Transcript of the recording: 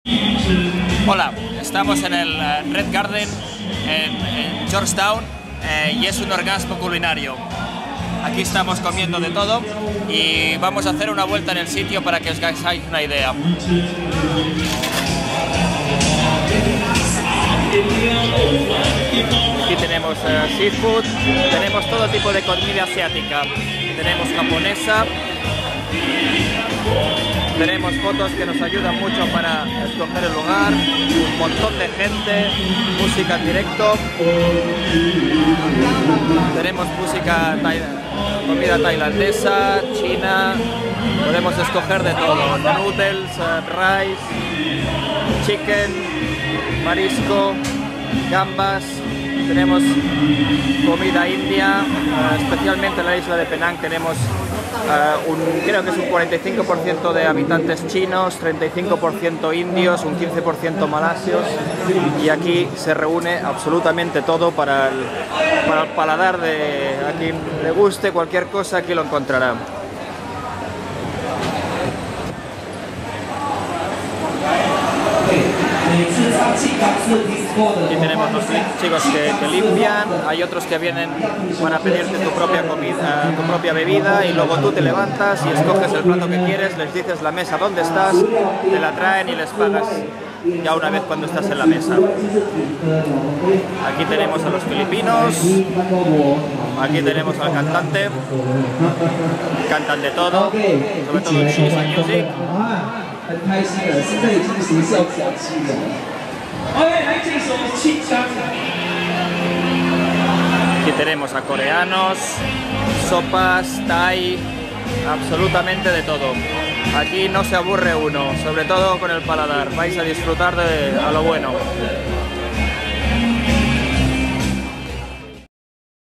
Hola, estamos en el Red Garden en Georgetown y es un orgasmo culinario. Aquí estamos comiendo de todo y vamos a hacer una vuelta en el sitio para que os hagáis una idea. Aquí tenemos seafood, tenemos todo tipo de comida asiática, tenemos japonesa, tenemos fotos que nos ayudan mucho para escoger el lugar, un montón de gente, música en directo, tenemos comida tailandesa, china, podemos escoger de todo, noodles, rice, chicken, marisco, gambas, tenemos comida india, especialmente en la isla de Penang tenemos creo que es un 45% de habitantes chinos, 35% indios, un 15% malasios, y aquí se reúne absolutamente todo para el paladar de a quien le guste cualquier cosa, aquí lo encontrará. Aquí tenemos los chicos que limpian, hay otros que vienen para pedirte tu propia comida, tu propia bebida, y luego tú te levantas y escoges el plato que quieres, les dices la mesa donde estás, te la traen y les pagas ya una vez cuando estás en la mesa. Aquí tenemos a los filipinos, aquí tenemos al cantante, cantan de todo, sobre todo en Cheese Music. Aquí tenemos a coreanos, sopas, thai, absolutamente de todo. Aquí no se aburre uno, sobre todo con el paladar, vais a disfrutar a lo bueno.